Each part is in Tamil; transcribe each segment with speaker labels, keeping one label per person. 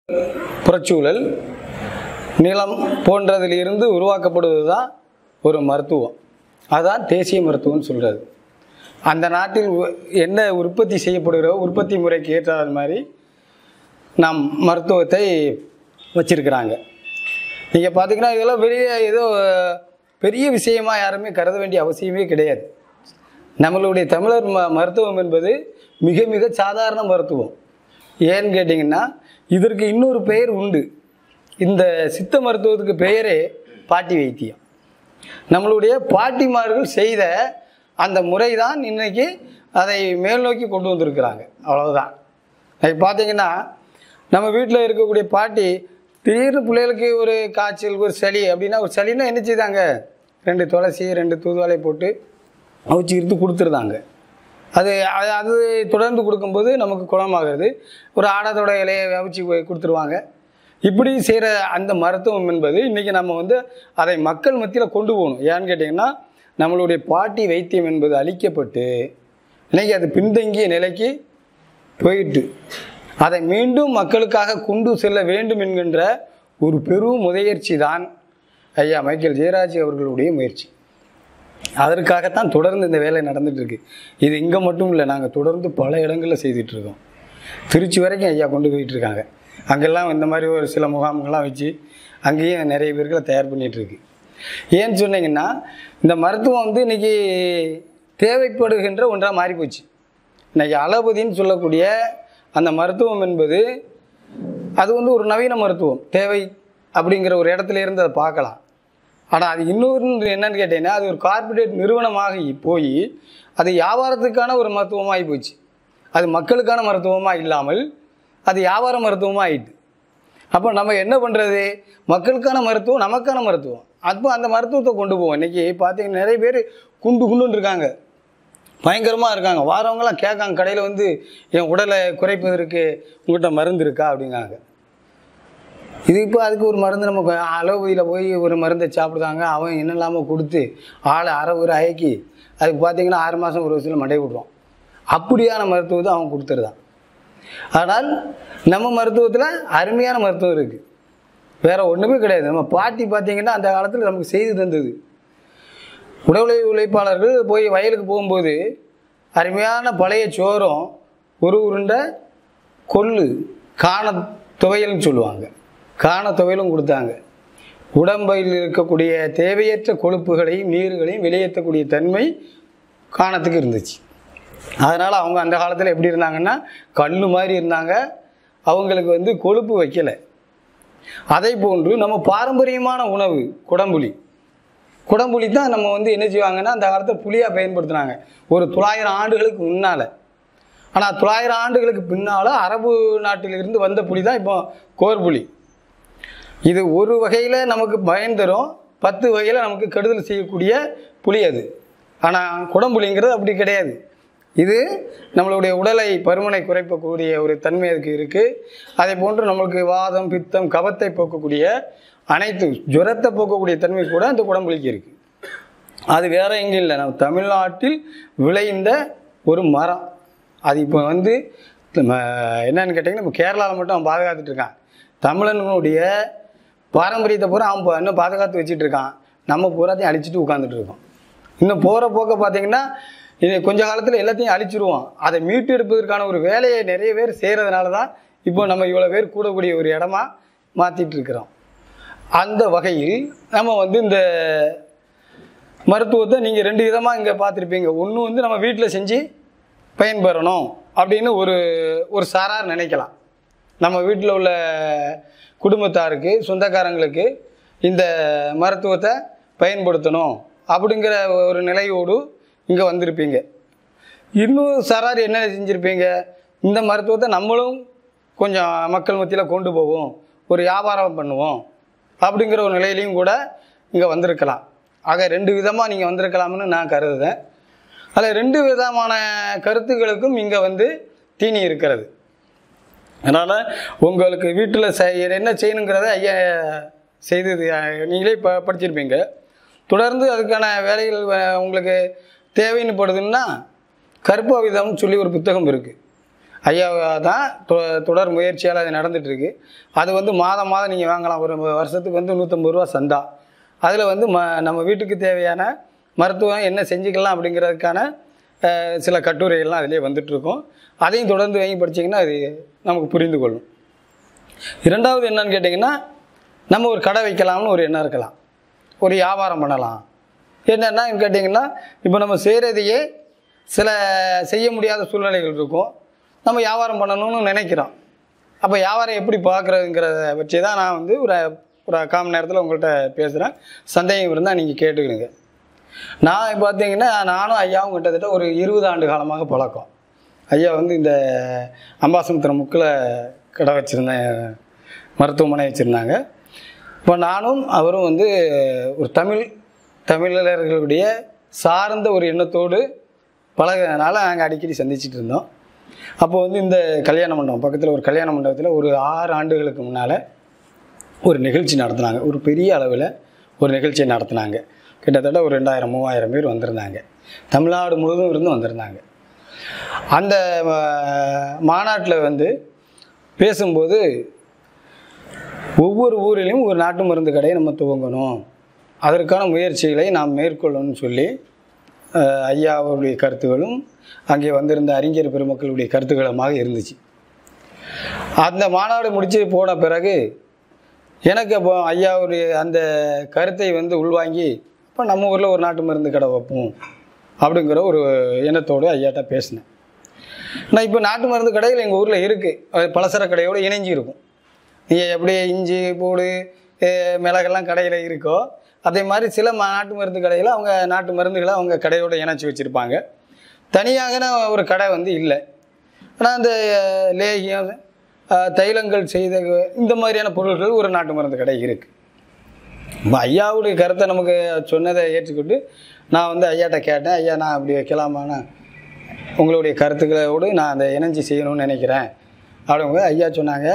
Speaker 1: புறச்சூழல் நிலம் போன்றதிலிருந்து உருவாக்கப்படுவது தான் ஒரு மருத்துவம். அதுதான் தேசிய மருத்துவம்னு சொல்கிறது. அந்த நாட்டில் என்ன உற்பத்தி செய்யப்படுகிற உற்பத்தி முறைக்கு ஏற்றாத மாதிரி நாம் மருத்துவத்தை வச்சிருக்கிறாங்க. நீங்கள் பார்த்தீங்கன்னா இதெல்லாம் வெளியே ஏதோ பெரிய விஷயமாக யாருமே கருத வேண்டிய அவசியமே கிடையாது. நம்மளுடைய தமிழர் மருத்துவம் என்பது மிக மிக சாதாரண மருத்துவம். ஏன்னு கேட்டிங்கன்னா இதற்கு இன்னொரு பெயர் உண்டு. இந்த சித்த மருத்துவத்துக்கு பெயரே பாட்டி வைத்தியம். நம்மளுடைய பாட்டிமார்கள் செய்த அந்த முறை தான் இன்றைக்கி அதை மேல் நோக்கி கொண்டு வந்திருக்கிறாங்க. அவ்வளவுதான். அது பார்த்தீங்கன்னா நம்ம வீட்டில் இருக்கக்கூடிய பாட்டி திடீர்னு பிள்ளைகளுக்கு ஒரு காய்ச்சல் ஒரு சளி அப்படின்னா ஒரு சளின்னா என்ன செய்தாங்க, 2 துளசி 2 தூதுவளை போட்டு அவிச்சு எடுத்து கொடுத்துருந்தாங்க. அது அது தொடர்ந்து கொடுக்கும்போது நமக்கு குணமாகிறது. ஒரு ஆடத்தோட இலையை அவிச்சு கொடுத்துருவாங்க. இப்படி செய்கிற அந்த மருத்துவம் என்பது இன்றைக்கி நம்ம அதை மக்கள் மத்தியில் கொண்டு போகணும். ஏன்னு கேட்டிங்கன்னா நம்மளுடைய பாட்டி வைத்தியம் என்பது அழிக்கப்பட்டு இன்றைக்கி அது பின்தங்கிய நிலைக்கு போயிட்டு அதை மீண்டும் மக்களுக்காக கொண்டு செல்ல வேண்டும் என்கின்ற ஒரு பெரும் முயற்சி தான் ஐயா மைக்கேல் ஜெயராஜ் அவர்களுடைய முயற்சி. அதற்காகத்தான் தொடர்ந்து இந்த வேலை நடந்துகிட்ருக்கு. இது இங்கே மட்டும் இல்லை, நாங்கள் தொடர்ந்து பல இடங்களில் செய்துட்ருக்கோம். திருச்சி வரைக்கும் ஐயா கொண்டு போயிட்டுருக்காங்க. அங்கெல்லாம் இந்த மாதிரி ஒரு சில முகாம்கள்லாம் வச்சு அங்கேயும் நிறைய பேர்களை தயார் பண்ணிகிட்ருக்கு. ஏன்னு சொன்னீங்கன்னா இந்த மருத்துவம் இன்றைக்கி தேவைப்படுகின்ற ஒன்றாக மாறிப்போச்சு. இன்றைக்கி அலோபதின்னு சொல்லக்கூடிய அந்த மருத்துவம் என்பது அது ஒரு நவீன மருத்துவம் தேவை அப்படிங்கிற ஒரு இடத்துல இருந்து அதை பார்க்கலாம். ஆனால் அது இன்னொரு என்னன்னு கேட்டீங்கன்னா அது ஒரு கார்ப்பரேட் நிறுவனமாக போய் அது வியாபாரத்துக்கான ஒரு மருத்துவமாகி போச்சு. அது மக்களுக்கான மருத்துவமாக இல்லாமல் அது வியாபார மருத்துவமாக ஆகிட்டு. அப்போ நம்ம என்ன பண்ணுறது, மக்களுக்கான மருத்துவம் நமக்கான மருத்துவம். அப்போ அந்த மருத்துவத்தை கொண்டு போவோம். இன்றைக்கி பார்த்தீங்கன்னா நிறைய பேர் குண்டுன்னு இருக்காங்க, பயங்கரமாக இருக்காங்க. வாரவங்களாம் கேட்காங்க கடையில் என் உடலை குறைப்பதற்கு உங்கள்கிட்ட மருந்து இருக்கா அப்படிங்காங்க. இது இப்போ அதுக்கு ஒரு மருந்து நம்ம அலோபதியில் போய் ஒரு மருந்தை சாப்பிடுதாங்க. அவன் என்னெல்லாமல் கொடுத்து ஆளை அரை ஒரு அயக்கி அதுக்கு பார்த்தீங்கன்னா 6 மாதம் 1 வருஷத்தில் மண்டை விடுவான். அப்படியான மருத்துவத்தை அவன் கொடுத்துருதான். ஆனால் நம்ம மருத்துவத்தில் அருமையான மருத்துவம் இருக்குது, வேறு ஒன்றுமே கிடையாது. நம்ம பாட்டி பார்த்திங்கன்னா அந்த காலத்தில் நமக்கு செய்து தந்தது. உடல் உழைப்பாளர்கள் போய் வயலுக்கு போகும்போது அருமையான பழைய சோறும் ஒரு உருண்டை கொள்ளு காண துவையல்னு சொல்லுவாங்க, காண துவையலும் கொடுத்தாங்க. உடம்பில் இருக்கக்கூடிய தேவையற்ற கொழுப்புகளையும் நீர்களையும் வெளியேற்றக்கூடிய தன்மை காணத்துக்கு இருந்துச்சு. அதனால் அவங்க அந்த காலத்தில் எப்படி இருந்தாங்கன்னா கல் மாதிரி இருந்தாங்க. அவங்களுக்கு கொழுப்பு வைக்கலை. அதை போன்று நம்ம பாரம்பரியமான உணவு குடம்புளி தான் நம்ம என்ன செய்வாங்கன்னா அந்த காலத்தில் புளியாக பயன்படுத்தினாங்க ஒரு 900 ஆண்டுகளுக்கு முன்னால். ஆனால் 900 ஆண்டுகளுக்கு பின்னால் அரபு நாட்டிலிருந்து வந்த புளி தான் இப்போ கோர்புளி. இது ஒரு வகையில் நமக்கு பயன் தரும், 10 வகையில் நமக்கு கெடுதல் செய்யக்கூடிய புளி அது. ஆனால் குடம்புளிங்கிறது அப்படி கிடையாது. இது நம்மளுடைய உடலை பருமனை குறைக்கக்கூடிய ஒரு தன்மை அதுக்கு இருக்குது. அதே போன்று நம்மளுக்கு வாதம் பித்தம் கபத்தை போக்கக்கூடிய அனைத்து ஜுரத்தை போக்கக்கூடிய தன்மை கூட அந்த குடம்புளிக்கு இருக்குது. அது வேறு எங்கே இல்லை, நம்ம தமிழ்நாட்டில் விளைந்த ஒரு மரம். அது இப்போ என்னன்னு கேட்டிங்கன்னா நம்ம கேரளாவில் மட்டும் அவன் பாதுகாத்துட்டு இருக்கான். தமிழனுடைய பாரம்பரியத்தை பூரா அவன் இன்னும் பாதுகாத்து வச்சுட்டு இருக்கான். நம்ம பூராத்தையும் அழிச்சிட்டு உட்காந்துட்டு இருக்கோம். இன்னும் போகிற போக்க பார்த்தீங்கன்னா கொஞ்ச காலத்தில் எல்லாத்தையும் அழிச்சிருவோம். அதை மீட்டு எடுப்பதற்கான ஒரு வேலையை நிறைய பேர் செய்கிறதுனால தான் இப்போ நம்ம இவ்வளோ பேர் கூடக்கூடிய ஒரு இடமா மாற்றிட்டு இருக்கிறோம். அந்த வகையில் நம்ம இந்த மருத்துவத்தை நீங்கள் 2 விதமாக இங்கே பார்த்துருப்பீங்க. ஒன்று நம்ம வீட்டில் செஞ்சு பயன்பெறணும் அப்படின்னு ஒரு சாரார் நினைக்கலாம். நம்ம வீட்டில் உள்ள குடும்பத்தாருக்கு சொந்தக்காரங்களுக்கு இந்த மருத்துவத்தை பயன்படுத்தணும் அப்படிங்கிற ஒரு நிலையோடு இங்கே வந்திருப்பீங்க. இன்னொரு சாரார் என்ன செஞ்சுருப்பீங்க, இந்த மருத்துவத்தை நம்மளும் கொஞ்சம் மக்கள் மத்தியில் கொண்டு போவோம், ஒரு வியாபாரம் பண்ணுவோம் அப்படிங்கிற ஒரு நிலையிலையும் கூட இங்கே வந்திருக்கலாம். ஆக 2 விதமாக நீங்கள் வந்திருக்கலாம்னு நான் கருதுதேன். அதில் 2 விதமான கருத்துக்களுக்கும் இங்கே தீனி இருக்கிறது. அதனால் உங்களுக்கு வீட்டில் என்ன செய்யணுங்கிறத ஐயா செய்து நீங்களே படிச்சிருப்பீங்க. தொடர்ந்து அதுக்கான வேலைகள் உங்களுக்கு தேவைன்னு படுதுன்னா கற்பவிதம்னு சொல்லி ஒரு புத்தகம் இருக்குது. ஐயா தான் தொடர் முயற்சியால் அது நடந்துகிட்ருக்கு. அது வந்து மாதம் மாதம் நீங்கள் வாங்கலாம். ஒரு வருஷத்துக்கு வந்து 150 ரூபா சந்தா. அதில் வந்து நம்ம வீட்டுக்கு தேவையான மருத்துவம் என்ன செஞ்சுக்கலாம் அப்படிங்கிறதுக்கான சில கட்டுரைகள்லாம் அதிலே வந்துட்டுருக்கோம். அதையும் தொடர்ந்து வாங்கி படிச்சிங்கன்னா அது நமக்கு புரிந்து கொள்ளும். இரண்டாவது என்னன்னு கேட்டிங்கன்னா, நம்ம ஒரு கடை வைக்கலாம்னு ஒரு எண்ணம் இருக்கலாம், ஒரு வியாபாரம் பண்ணலாம். என்னென்னா கேட்டிங்கன்னா, இப்போ நம்ம செய்கிறதையே சில செய்ய முடியாத சூழ்நிலைகள் இருக்கும், நம்ம வியாபாரம் பண்ணணும்னு நினைக்கிறோம். அப்போ வியாபாரம் எப்படி பார்க்குறதுங்கிறத பற்றி தான் நான் வந்து ஒரு 1/4 மணி நேரத்தில் உங்கள்கிட்ட பேசுகிறேன். சந்தேகம் இருந்தால் நீங்கள் கேட்டுக்கிடுங்க. நான் பார்த்தீங்கன்னா, நானும் ஐயாவும் கிட்டத்தட்ட ஒரு 20 ஆண்டு காலமாக பழக்கம். ஐயா வந்து இந்த அம்பாசமுத்திரம் முக்கில் கடை வச்சுருந்தேன், மருத்துவமனை வச்சுருந்தாங்க. இப்போ நானும் அவரும் வந்து ஒரு தமிழர்களுடைய சார்ந்த ஒரு எண்ணத்தோடு பழகிறதுனால நாங்கள் அடிக்கடி சந்திச்சுட்டு இருந்தோம். அப்போ வந்து இந்த கல்யாண மண்டபம் பக்கத்தில் ஒரு கல்யாண மண்டபத்தில் ஒரு 6 ஆண்டுகளுக்கு முன்னால் ஒரு நிகழ்ச்சி நடத்தினாங்க. ஒரு பெரிய அளவில் ஒரு நிகழ்ச்சியை நடத்தினாங்க. கிட்டத்தட்ட ஒரு 2000-3000 பேர் வந்திருந்தாங்க. தமிழ்நாடு முழுவதும் இருந்து வந்திருந்தாங்க. அந்த மாநாட்டில் வந்து பேசும்போது, ஒவ்வொரு ஊரிலையும் ஒரு நாட்டு மருந்து கடையை நம்ம துவங்கணும், அதற்கான முயற்சிகளை நாம் மேற்கொள்ளணும்னு சொல்லி ஐயா அவருடைய கருத்துகளும் அங்கே வந்திருந்த அறிஞர் பெருமக்களுடைய கருத்துக்களுமாக இருந்துச்சு. அந்த மாநாடு முடிச்சு போன பிறகு எனக்கு அப்போ ஐயாவுடைய அந்த கருத்தை வந்து உள்வாங்கி, இப்போ நம்ம ஊரில் ஒரு நாட்டு மருந்து கடை வைப்போம் அப்படிங்கிற ஒரு எண்ணத்தோடு ஐயாட்ட பேசினேன். நான் இப்போ நாட்டு மருந்து கடைகள் எங்கள் ஊரில் இருக்குது, பலசர கடையோடு இணைஞ்சி இருக்கும். நீங்கள் எப்படி இஞ்சி பூடு மிளகெல்லாம் கடையில் இருக்கோ, அதே மாதிரி சில நாட்டு மருந்து கடையில் அவங்க நாட்டு மருந்துகளை அவங்க கடையோடு இணைச்சி வச்சுருப்பாங்க. தனியாக ஒரு கடை வந்து இல்லை. ஆனால் அந்த லேகியம், தைலங்கள் செய்த இந்த மாதிரியான பொருட்கள் ஒரு நாட்டு மருந்து கடை இருக்குது. ஐயாவுடைய கருத்தை நமக்கு சொன்னதை ஏற்றுக்கிட்டு நான் வந்து ஐயாட்ட கேட்டேன், ஐயா நான் அப்படி வைக்கலாமாண்ணா, உங்களுடைய கருத்துக்களோடு நான் அதை இணைஞ்சி செய்யணும்னு நினைக்கிறேன் அப்படிங்கும்போது ஐயா சொன்னாங்க.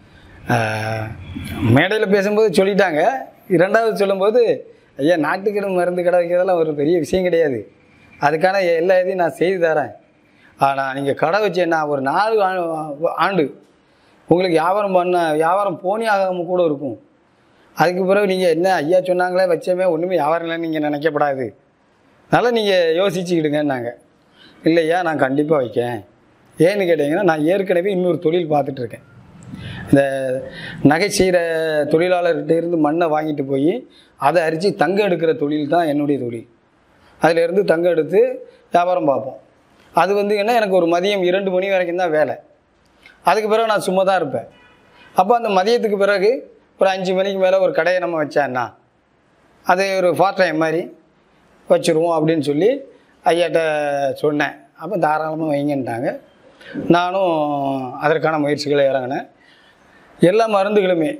Speaker 1: மேடையில் பேசும்போது சொல்லிட்டாங்க. இரண்டாவது சொல்லும்போது, ஐயா நாட்டுக்கடை மருந்து கடை வைக்கிறதெல்லாம் ஒரு பெரிய விஷயம் கிடையாது, அதுக்கான எல்லா இதையும் நான் செய்து தரேன். ஆனால் நீங்கள் கடை வச்சேன்னா ஒரு 4 ஆண்டு உங்களுக்கு வியாபாரம் போனி ஆகாமல் கூட இருக்கும். அதுக்கு பிறகு நீங்கள் என்ன ஐயா சொன்னாங்களே வச்சமே ஒன்றுமே வியாபாரம் இல்லைன்னு நீங்கள் நினைக்கப்படாது, அதனால் நீங்கள் யோசிச்சுக்கிடுங்கன்னாங்க. இல்லையா நான் கண்டிப்பாக வைக்கேன். ஏன்னு கேட்டிங்கன்னா, நான் ஏற்கனவே இன்னொரு தொழில் பார்த்துட்ருக்கேன். இந்த நகை செய்கிற தொழிலாளர்கிட்ட இருந்து மண்ணை வாங்கிட்டு போய் அதை அரித்து தங்கம் எடுக்கிற தொழில் தான் என்னுடைய தொழில். அதிலேருந்து தங்கம் எடுத்து வியாபாரம் பார்ப்போம். அது வந்து என்ன, எனக்கு ஒரு மதியம் 2 மணி வரைக்கும் தான் வேலை. அதுக்கு பிறகு நான் சும்மா தான் இருப்பேன். அப்போ அந்த மதியத்துக்கு பிறகு ஒரு 5 மணிக்கு மேலே ஒரு கடையை நம்ம வச்சேன்னா அது ஒரு பார்ட் டைம் மாதிரி வச்சுருவோம் அப்படின்னு சொல்லி ஐயாட்ட சொன்னேன். அப்போ தாராளமாக வைங்கன்ட்டாங்க. நானும் அதற்கான முயற்சிகளை இறங்கினேன். எல்லா மருந்துகளுமே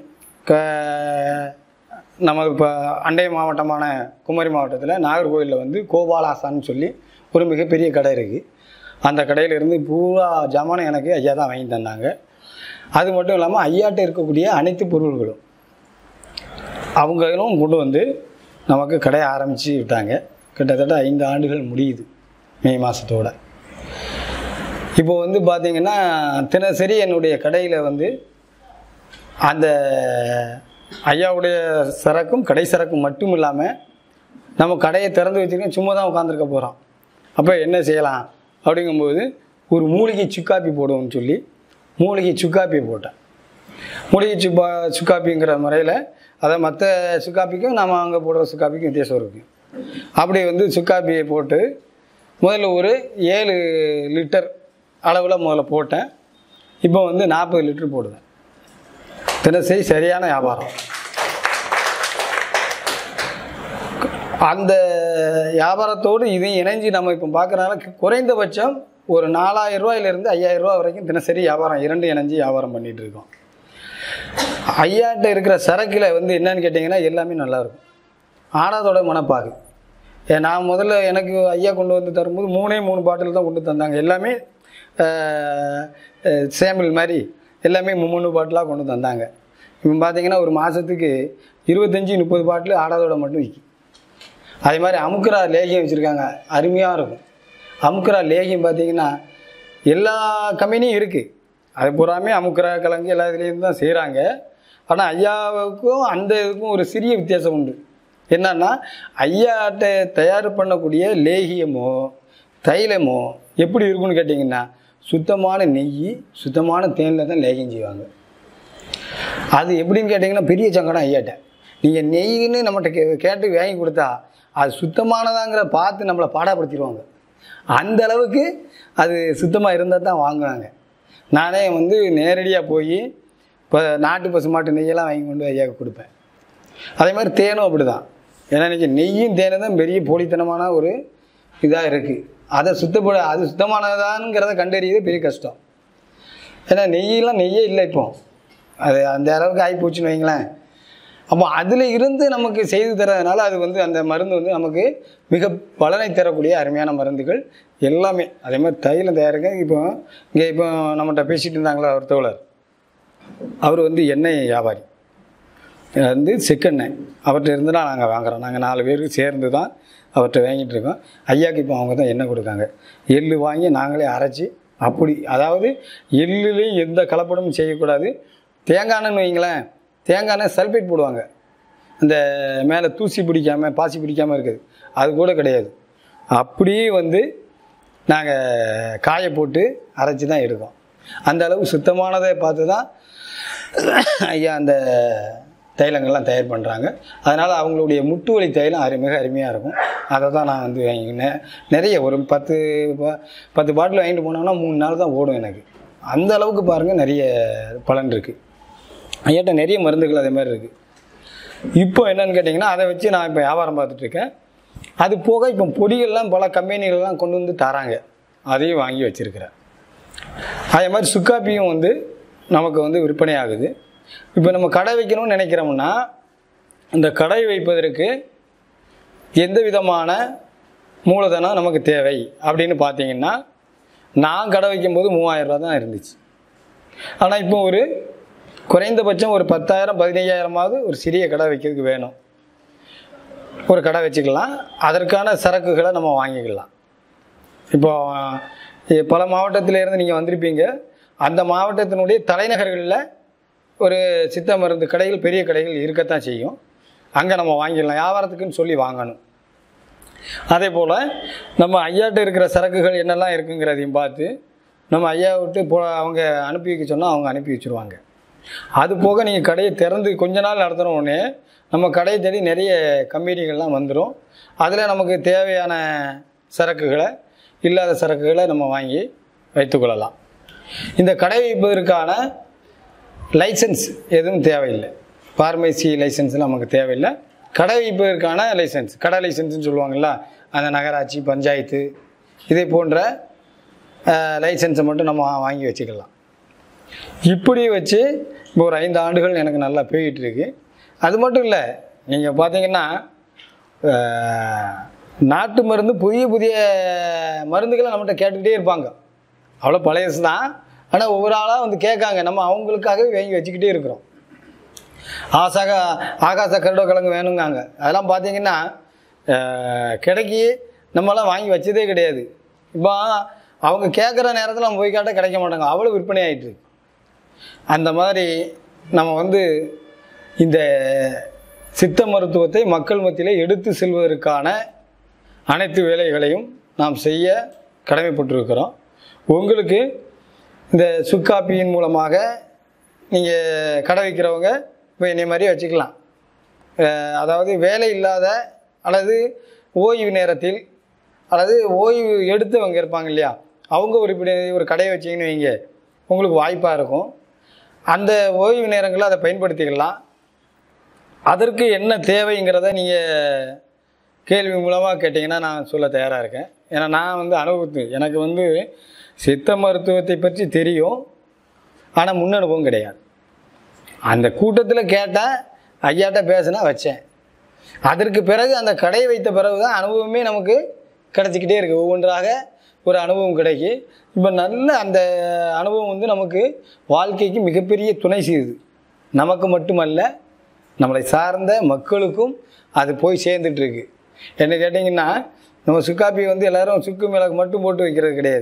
Speaker 1: நமக்கு இப்போ அண்டை மாவட்டமான குமரி மாவட்டத்தில் நாகர்கோவிலில் வந்து கோபாலாசான்னு சொல்லி ஒரு மிகப்பெரிய கடை இருக்குது. அந்த கடையிலேருந்து பூரா ஜாமானும் எனக்கு ஐயா தான் வாங்கி தந்தாங்க. அது மட்டும் இல்லாமல் ஐயாட்ட இருக்கக்கூடிய அனைத்து பொருள்களும் அவங்களும் கொண்டு வந்து நமக்கு கடையை ஆரம்பித்து விட்டாங்க. கிட்டத்தட்ட 5 ஆண்டுகள் முடியுது மே மாதத்தோட. இப்போ வந்து பார்த்திங்கன்னா, தினசரி என்னுடைய கடையில் வந்து அந்த ஐயாவுடைய சரக்கும் கடை சரக்கும் மட்டும் இல்லாமல் நம்ம கடையை திறந்து வச்சுருக்கோம், சும்மா தான் உட்காந்துருக்க போகிறோம். அப்போ என்ன செய்யலாம் அப்படிங்கும்போது, ஒரு மூலிகை சுக்காப்பி போடுவோம்னு சொல்லி மூலிகை சுக்காப்பி போட்டேன். மூலிகை சுக்காப்பிங்கிற முறையில் அதை மற்ற சுக்காப்பிக்கும் நம்ம அங்கே போடுற சுக்காப்பிக்கும் வித்தியாசம் இருக்குது. அப்படி வந்து சுக்காப்பியை போட்டு முதல்ல ஒரு 7 லிட்டர் அளவில் முதல்ல போட்டேன். இப்போ வந்து 40 லிட்டர் போடுவேன் தினசரி. சரியான வியாபாரம். அந்த வியாபாரத்தோடு இதையும் இணைஞ்சி நம்ம இப்போ பார்க்குறனால குறைந்தபட்சம் ஒரு 4000 ரூபாயிலிருந்து 5000 ரூபா வரைக்கும் தினசரி வியாபாரம் 2 இணைஞ்சி வியாபாரம் பண்ணிகிட்டு இருக்கோம். ஐயாட்ட இருக்கிற சரக்கில் வந்து என்னன்னு கேட்டிங்கன்னா, எல்லாமே நல்லாயிருக்கும். ஆடாதோட மனப்பாகு. நான் முதல்ல எனக்கு ஐயா கொண்டு வந்து தரும்போது 3 பாட்டில் தான் கொண்டு தந்தாங்க. எல்லாமே சாம்பிள் மாதிரி எல்லாமே 3 பாட்டிலாக கொண்டு தந்தாங்க. இப்போ பார்த்திங்கன்னா ஒரு மாதத்துக்கு 25-30 பாட்டில் ஆடாதோட மட்டும் விற்கும். அதே மாதிரி அமுக்குரா லேகியம் வச்சுருக்காங்க, அருமையாக இருக்கும். அமுக்குரா லேகியம் பார்த்திங்கன்னா எல்லா கம்பெனியும் இருக்குது, அது பூராமே அமுக்குற கிழங்கு எல்லா இதுலேயும் தான் செய்கிறாங்க. ஆனால் ஐயாவுக்கும் அந்த இதுக்கும் ஒரு சிறிய வித்தியாசம் உண்டு. என்னன்னா ஐயாட்ட தயார் பண்ணக்கூடிய லேகியமோ தைலமோ எப்படி இருக்குன்னு கேட்டிங்கன்னா சுத்தமான நெய் சுத்தமான தேனில் தான் லேகியம் செய்வாங்க. அது எப்படின்னு கேட்டிங்கன்னா பெரிய சங்கடம் ஐயாட்ட. நீங்கள் நெய்ன்னு நம்மகிட்ட கேட்டு வாங்கி கொடுத்தா அது சுத்தமானதாங்கிற பார்த்து நம்மளை பாடப்படுத்திடுவாங்க. அந்த அளவுக்கு அது சுத்தமாக இருந்தால் தான் வாங்குவாங்க. நானே வந்து நேரடியாக போய் இப்போ நாட்டு பசுமாட்டு நெய்யெல்லாம் வாங்கி கொண்டு ஐயாவுக்கு கொடுப்பேன். அதே மாதிரி தேனும் அப்படி தான். ஏன்னா இன்றைக்கி நெய்யும் தேனும் தான் பெரிய போலித்தனமான ஒரு இதாக இருக்குது. அதை அது சுத்தமானதானுங்கிறத கண்டறியது பெரிய கஷ்டம். ஏன்னா நெய்யெல்லாம் நெய்யே இல்லை இப்போ, அது அந்த அளவுக்கு ஆகி போச்சுன்னு வைங்களேன். அப்போ அதில் இருந்து நமக்கு செய்து தரதுனால அது வந்து அந்த மருந்து வந்து நமக்கு மிக பலனை தரக்கூடிய அருமையான மருந்துகள் எல்லாமே. அதே மாதிரி தைலம் தயாரிக்க இப்போ நம்மகிட்ட பேசிகிட்டு இருந்தாங்களா ஒரு தோழர், அவர் வந்து எண்ணெய் வியாபாரி, வந்து செக்கெண்ணெய் அவர்கிட்ட இருந்து தான் நாங்கள் வாங்குகிறோம். நாங்கள் 4 பேருக்கு சேர்ந்து தான் அவர்கிட்ட வாங்கிட்டு இருக்கோம். ஐயாவுக்கு இப்போ அவங்க தான் எண்ணெய் கொடுக்காங்க. எள்ளு வாங்கி நாங்களே அரைச்சி அப்படி, அதாவது எள்ளுலேயும் எந்த கலப்படமும் செய்யக்கூடாது. தேங்காய்னு வைங்களேன், தேங்காய் சல்ஃபேட் போடுவாங்க, அந்த மேலே தூசி பிடிக்காமல் பாசி பிடிக்காமல் இருக்குது, அது கூட கிடையாது. அப்படியே வந்து நாங்கள் காய போட்டு அரைச்சி தான் எடுக்கோம். அந்த அளவு சுத்தமானதை பார்த்து தான் ஐயா அந்த தைலங்கள்லாம் தயார் பண்ணுறாங்க. அதனால் அவங்களுடைய முட்டு வலி தைலம் மிக அருமையாக இருக்கும். அதை தான் நான் வந்து வாங்கினேன். நிறைய ஒரு 10 பாட்டில் வாங்கிட்டு போனோம்னா 3 நாள் தான் ஓடும் எனக்கு. அந்த அளவுக்கு பாருங்கள் நிறைய பலன் இருக்குது. ஐயாட்ட நிறைய மருந்துகள் அதே மாதிரி இருக்குது. இப்போ என்னென்னு கேட்டிங்கன்னா அதை வச்சு நான் இப்போ வியாபாரம் பார்த்துட்ருக்கேன். அது போக இப்போ பொடிகள்லாம் பல கம்பெனிகள்லாம் கொண்டு வந்து தராங்க, அதையும் வாங்கி வச்சுருக்கிறேன். அதே மாதிரி சுக்காப்பியும் வந்து நமக்கு வந்து விற்பனை ஆகுது. இப்போ நம்ம கடை வைக்கணும்னு நினைக்கிறோம்னா இந்த கடை வைப்பதற்கு எந்த விதமான மூலதனம் நமக்கு தேவை அப்படின்னு பார்த்தீங்கன்னா, நான் கடை வைக்கும்போது 3000 ரூபா தான் இருந்துச்சு. ஆனால் இப்போ ஒரு குறைந்தபட்சம் ஒரு 10,000 15,000 ஒரு சிறிய கடை வைக்கிறதுக்கு வேணும். ஒரு கடை வச்சுக்கலாம், அதற்கான சரக்குகளை நம்ம வாங்கிக்கலாம். இப்போது பல மாவட்டத்திலேருந்து நீங்கள் வந்திருப்பீங்க. அந்த மாவட்டத்தினுடைய தலைநகர்களில் ஒரு சித்த மருந்து கடைகள், பெரிய கடைகள் இருக்கத்தான் செய்யும். அங்கே நம்ம வாங்கிடலாம், வியாபாரத்துக்குன்னு சொல்லி வாங்கணும். அதே போல் நம்ம ஐயாட்ட இருக்கிற சரக்குகள் என்னெல்லாம் இருக்குங்கிறதையும் பார்த்து நம்ம ஐயா விட்டு அவங்க அனுப்பி வைக்க சொன்னால் அவங்க அனுப்பி வச்சுருவாங்க. அது போக நீங்கள் கடையை திறந்து கொஞ்ச நாள் நடத்துகிற உடனே நம்ம கடையை தேடி நிறைய கம்பெனிகள்லாம் வந்துடும். அதில் நமக்கு தேவையான சரக்குகளை, இல்லாத சரக்குகளை நம்ம வாங்கி வைத்துக்கொள்ளலாம். இந்த கடை வைப்பதற்கான லைசன்ஸ் எதுவும் தேவையில்லை. ஃபார்மசி லைசன்ஸ்லாம் நமக்கு தேவையில்லை. கடை வைப்பதற்கான லைசன்ஸ், கடை லைசன்ஸ்னு சொல்லுவாங்கள்ல, அந்த நகராட்சி, பஞ்சாயத்து இதே போன்ற லைசன்ஸை மட்டும் நம்ம வாங்கி வச்சுக்கலாம். இப்படி வச்சு இப்போ ஒரு 5 ஆண்டுகள் எனக்கு நல்லா போய்கிட்டு இருக்கு. அது மட்டும் இல்லை, நீங்கள் பார்த்தீங்கன்னா நாட்டு மருந்து புதிய புதிய மருந்துகளை நம்மகிட்ட கேட்டுக்கிட்டே இருப்பாங்க. அவ்வளோ பழையசு தான், ஆனால் ஒவ்வொரு ஆளாக வந்து கேட்காங்க. நம்ம அவங்களுக்காகவே வாங்கி வச்சுக்கிட்டே இருக்கிறோம். ஆகாச கருடோ கிழங்கு வேணுங்காங்க. அதெல்லாம் பார்த்தீங்கன்னா கிடைக்கி நம்மளாம் வாங்கி வச்சதே கிடையாது. இப்போ அவங்க கேட்குற நேரத்தில் நம்ம போய் கேட்டால் கிடைக்க மாட்டாங்க, அவ்வளோ விற்பனை ஆகிட்டு. அந்த மாதிரி நம்ம வந்து இந்த சித்த மருத்துவத்தை மக்கள் மத்தியில் எடுத்து செல்வதற்கான அனைத்து வேலைகளையும் நாம் செய்ய கடமைப்பட்டிருக்கிறோம். உங்களுக்கு இந்த சுக்காப்பியின் மூலமாக நீங்கள் கடை வைக்கிறவங்க இப்போ என்னை மாதிரியே வச்சுக்கலாம். அதாவது வேலை இல்லாத அல்லது ஓய்வு நேரத்தில் அல்லது ஓய்வு எடுத்தவங்க இருப்பாங்க இல்லையா, அவங்க ஒரு கடையை வச்சிங்கன்னு வைங்க, உங்களுக்கு வாய்ப்பாக இருக்கும். அந்த ஓய்வு நேரங்களில் அதை பயன்படுத்திக்கலாம். அதற்கு என்ன தேவைங்கிறத நீங்கள் கேள்வி மூலமாக கேட்டிங்கன்னா நான் சொல்ல தயாராக இருக்கேன். ஏன்னா நான் வந்து எனக்கு வந்து சித்த மருத்துவத்தை பற்றி தெரியும், ஆனால் முன் அனுபவம் கிடையாது. அந்த கூட்டத்தில் கேட்டால் ஐயாட்ட பேசினா வச்சேன். அதற்கு பிறகு அந்த கடையை வைத்த பிறகு தான் அனுபவமே நமக்கு கிடச்சிக்கிட்டே இருக்குது. ஒவ்வொன்றாக ஒரு அனுபவம் கிடைக்கி. இப்போ நல்ல அந்த அனுபவம் வந்து நமக்கு வாழ்க்கைக்கு மிகப்பெரிய துணை செய்யுது. நமக்கு மட்டுமல்ல, நம்மளை சார்ந்த மக்களுக்கும் அது போய் சேர்ந்துட்டுருக்கு. என்ன கேட்டிங்கன்னா, நம்ம சுக்காப்பி வந்து எல்லோரும் சுக்கு மிளகு மட்டும் போட்டு வைக்கிறது கிடையாது.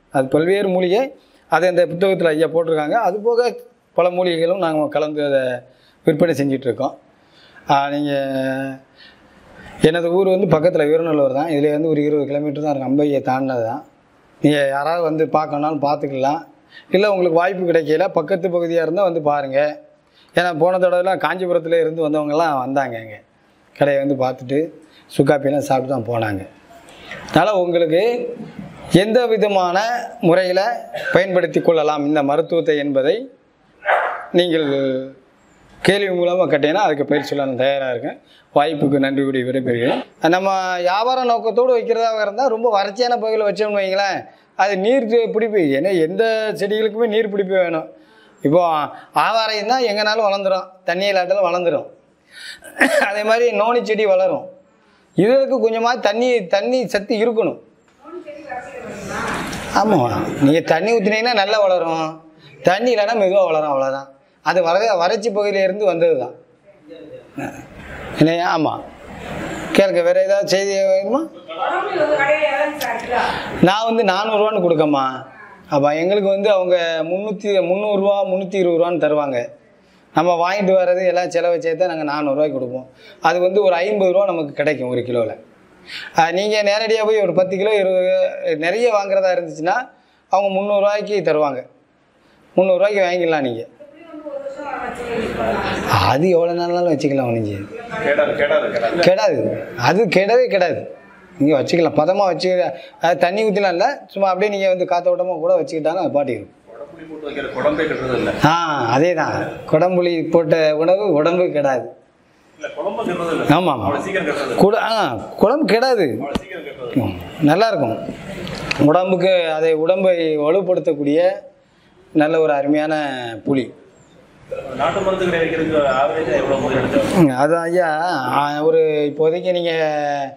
Speaker 1: அது பல்வேறு மூலிகை, அதை அந்த புத்தகத்தில் ஐயா போட்டிருக்காங்க. அதுபோக பல மூலிகைகளும் நாங்கள் கலந்து அதை விற்பனை செஞ்சிட்ருக்கோம். நீங்கள் எனது ஊர் வந்து பக்கத்தில் வீரநல்லூர் தான். இதில் வந்து ஒரு 20 கிலோமீட்டர் தான் இருக்கும். அம்பையை தாண்டினது தான். நீங்கள் யாராவது வந்து பார்க்கணுன்னாலும் பார்த்துக்கலாம். இல்லை உங்களுக்கு வாய்ப்பு கிடைக்கல பக்கத்து பகுதியாக இருந்தால் வந்து பாருங்கள். ஏன்னா போன தடவைலாம் காஞ்சிபுரத்தில் இருந்து வந்தவங்கலாம் வந்தாங்க, எங்கள் கடையை வந்து பார்த்துட்டு சுக்காப்பியெல்லாம் சாப்பிட்டு தான் போனாங்க. அதனால் உங்களுக்கு எந்த விதமான முறையில் பயன்படுத்தி கொள்ளலாம் இந்த மருத்துவத்தை என்பதை நீங்கள் கேள்வி மூலமாக கேட்டீங்கன்னா அதுக்கு பயிற்சி சொல்ல நான் தயாராக இருக்கேன். வாய்ப்புக்கு நன்றி கூடி விடைபெறுகிறேன். நம்ம வியாபார நோக்கத்தோடு வைக்கிறதாக இருந்தால் ரொம்ப வறட்சியான பகுதியில் வச்சோம்னு வைங்களேன், அது நீர் பிடிப்பு. ஏன்னா எந்த செடிகளுக்குமே நீர் பிடிப்பு வேணும். இப்போது ஆவாரம் தான் எங்கேனாலும் வளர்ந்துடும், தண்ணி இல்லாட்டாலும் வளர்ந்துடும். அதே மாதிரி நோனி செடி வளரும். இதுக்கு கொஞ்சமாக தண்ணி சத்து இருக்கணும். ஆமாம், நீங்கள் தண்ணி ஊற்றினீங்கன்னா நல்லா வளரும், தண்ணி இல்லைன்னா மெதுவாக வளரும், அவ்வளோதான். அது வறட்சி பகுதியிலேருந்து வந்தது தான். இல்லையா? ஆமாம், கேளுங்க. வேறு ஏதாவது செய்தி வேணுமா? நான் வந்து 400 ரூபான்னு கொடுக்கம்மா. அப்போ எங்களுக்கு வந்து அவங்க 300 ரூபா 320 ரூபான்னு தருவாங்க. நம்ம வாங்கிட்டு வர்றது எல்லாம் செலவை சேர்த்தா நாங்கள் 400 ரூபாய்க்கு கொடுப்போம். அது வந்து ஒரு 50 ரூபா நமக்கு கிடைக்கும் ஒரு கிலோவில். நீங்கள் நேரடியாக போய் ஒரு 10 கிலோ 20 நிறைய வாங்குறதா இருந்துச்சுன்னா அவங்க 300 ரூபாய்க்கு தருவாங்க. 300 ரூபாய்க்கு வாங்கிக்கலாம். நீங்கள் அது எவ்வளோ நாளாலும் வச்சுக்கலாம். நீங்கள் கெடாது, அது கெடவே கெடாது. நீங்கள் வச்சுக்கலாம், பதமாக வச்சு. அது தண்ணி ஊற்றிலாம் இல்லை, சும்மா அப்படியே நீங்கள் வந்து காற்றோட்டமாக கூட வச்சுக்கிட்டாலும் அது பாட்டிக்கும். அதே தான், குடம்புளி போட்ட உணவு உடம்பு கெடாது. ஆமாம், குழம்பு கெடாது, நல்லாயிருக்கும் உடம்புக்கு. அதை உடம்பை வலுப்படுத்தக்கூடிய நல்ல ஒரு அருமையான புளி. அது ஐயா ஒரு இப்போதைக்கு நீங்கள்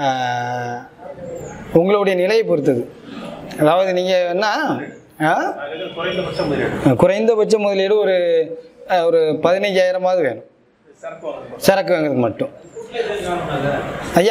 Speaker 1: உங்களுடைய நிலையை பொறுத்தது. அதாவது நீங்கள் என்ன குறைந்தபட்ச முதலீடு ஒரு 15,000 வேணும் சரக்கு வாங்குறதுக்கு மட்டும். ஐயா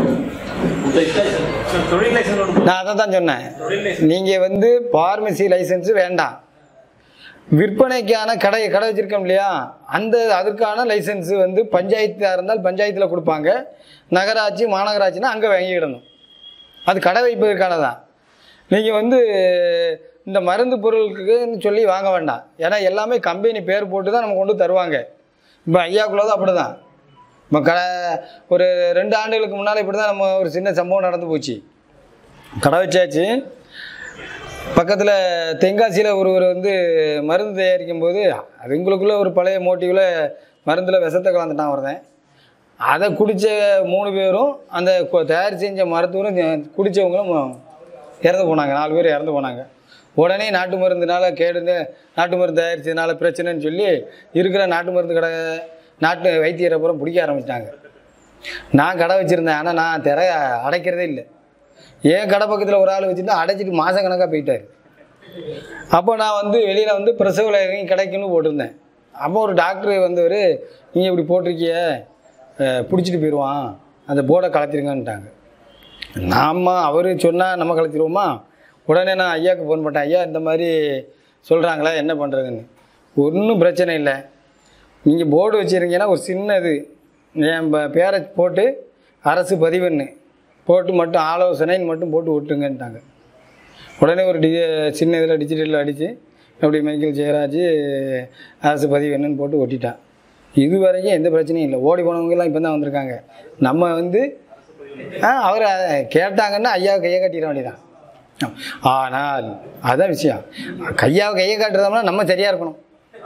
Speaker 1: நான் அதை தான் சொன்னேன். நீங்கள் வந்து பார்மசி லைசன்ஸு வேண்டாம், விற்பனைக்கான கடை வச்சுருக்கோம் இல்லையா, அதற்கான லைசன்ஸு வந்து பஞ்சாயத்தாக இருந்தால் பஞ்சாயத்தில் கொடுப்பாங்க, நகராட்சி மாநகராட்சினா அங்கே வாங்கிடணும். அது கடை வைப்பதற்கானதான். நீங்கள் வந்து இந்த மருந்து பொருளுக்குன்னு சொல்லி வாங்க வேண்டாம். ஏன்னா எல்லாமே கம்பெனி பேர் போட்டு தான் நம்ம கொண்டு தருவாங்க. இப்போ ஐயாக்குள்ளே தான் அப்படி தான். இப்போ ஒரு 2 ஆண்டுகளுக்கு முன்னால் இப்படி தான் நம்ம ஒரு சின்ன சம்பவம் நடந்து போச்சு. கடை வச்சாச்சு. பக்கத்தில் தென்காசியில் ஒருவர் வந்து மருந்து தயாரிக்கும் போது அது எங்களுக்குள்ளே ஒரு பழைய மோட்டிவில் மருந்தில் விஷத்தை கலந்துட்டான் ஒருத்தன். அதை குடித்த 3 பேரும் அந்த தயார் செஞ்ச மருத்துவரும் குடித்தவங்களும் இறந்து போனாங்க. 4 பேர் இறந்து போனாங்க. உடனே நாட்டு மருந்துனால நாட்டு மருந்து தயாரிச்சதுனால பிரச்சனைன்னு சொல்லி இருக்கிற நாட்டு மருந்து கடை நாட்டு வைத்தியரை பூரா பிடிக்க ஆரம்பிச்சிட்டாங்க. நான் கடை வச்சுருந்தேன், ஆனால் நான் அடைக்கிறதே இல்லை. ஏன் கடை பக்கத்தில் ஒரு ஆள் வச்சுருந்தா அடைச்சிட்டு மாதம் கணக்காக போயிட்டார். அப்போ நான் வந்து வெளியில் வந்து பிரசவ கிடைக்குன்னு போட்டிருந்தேன். அப்போ ஒரு டாக்டர் வந்தவர், நீங்கள் இப்படி போட்டிருக்கிய பிடிச்சிட்டு போயிடுவான், அந்த போர்டை கலத்திருங்கன்ட்டாங்க. அவர் சொன்னால் நம்ம கலத்திடுவோமா? உடனே நான் ஐயாவுக்கு ஃபோன் பண்ணிட்டேன். ஐயா இந்த மாதிரி சொல்கிறாங்களா, என்ன பண்ணுறதுன்னு. ஒன்றும் பிரச்சனை இல்லை, நீங்கள் போர்டு வச்சுருக்கீங்கன்னா ஒரு சின்னது என் பேரை போட்டு அரசு பதிவுன்னு போட்டு மட்டும் ஆலோசனைன்னு மட்டும் போட்டு விட்டுருங்கன்ட்டாங்க. உடனே ஒரு சின்ன இதில் டிஜிட்டலில் அடித்து அப்படி மைக்கேல் ஜெயராஜ் அரசு பதிவுன்னு போட்டு ஒட்டிட்டான். இது வரைக்கும் எந்த பிரச்சனையும் இல்லை. ஓடி போனவங்கெல்லாம் இப்போ தான் வந்திருக்காங்க. நம்ம வந்து அவர் கேட்டாங்கன்னா ஐயாவை கையை காட்டிட வேண்டியதான். ஆனால் அதான் விஷயம், கையாவை கையை காட்டுறதோம்னா நம்ம சரியாக இருக்கணும்.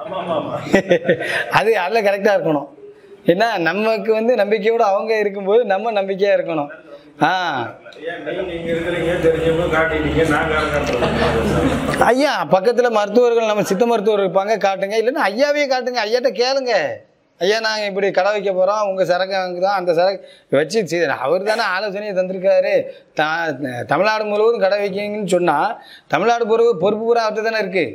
Speaker 1: அதில் கரெக்டாக இருக்கணும். ஏன்னா நமக்கு வந்து நம்பிக்கையோடு அவங்க இருக்கும்போது நம்ம நம்பிக்கையாக இருக்கணும். ஐயா பக்கத்தில் மருத்துவர்கள் நம்ம சித்த மருத்துவர் இருப்பாங்க, காட்டுங்க. இல்லைன்னா ஐயாவே காட்டுங்க, ஐயாட்ட கேளுங்க. ஐயா நாங்கள் இப்படி கடை வைக்க போகிறோம், உங்கள் சரக்கு வாங்க தான் அந்த சரக்கு வச்சு அவர் தானே ஆலோசனையை தந்திருக்காரு. தமிழ்நாடு முழுவதும் கடை வைக்கிங்கன்னு சொன்னால் தமிழ்நாடு பொறுப்பு பூரா அவர்கிட்ட தானே இருக்குது.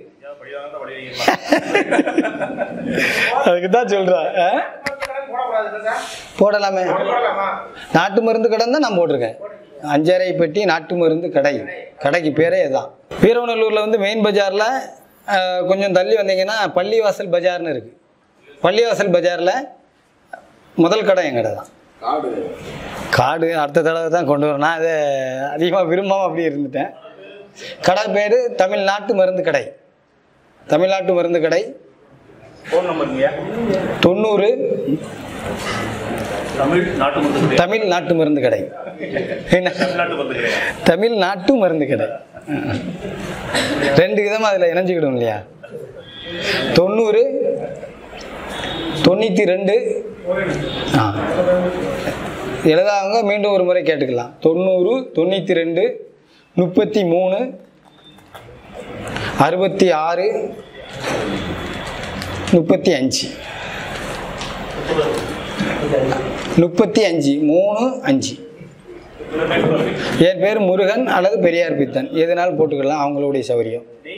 Speaker 1: அதுக்கு தான் சொல்கிறேன், போடலாமே. நாட்டு மருந்து கடை தான் நான் போட்டிருக்கேன். அஞ்சரைப்பட்டி நாட்டு மருந்து கடை. கடைக்கு பேரே இதுதான். வீரவநல்லூரில் வந்து மெயின் பஜாரில் கொஞ்சம் தள்ளி வந்தீங்கன்னா பள்ளிவாசல் பஜார்னு இருக்குது. பள்ளிவாசல் பஜாரில் முதல் கடை என் கடை தான். காடு அடுத்த தடவை தான் கொண்டு வரேன். நான் அதை அதிகமாக விரும்பாமல் அப்படி இருந்துட்டேன். கடை பேர் தமிழ்நாட்டு மருந்து கடை. தமிழ்நாட்டு மருந்து கடை.
Speaker 2: ஃபோன் நம்பருங்க
Speaker 1: 90. தமிழ்நாட்டு மருந்து கடை. தமிழ்நாட்டு மருந்து கடை 2 விதமாக அதில் இணைஞ்சிக்கிடும் இல்லையா? 90 92. எழுதாங்க, மீண்டும் ஒரு முறை கேட்டுக்கலாம். 90 92 33 66 35 35 35. என் பேர் முருகன் அல்லது பெரியார் பித்தன், எதுனாலும் போட்டுக்கலாம், அவங்களுடைய சௌகரியம்.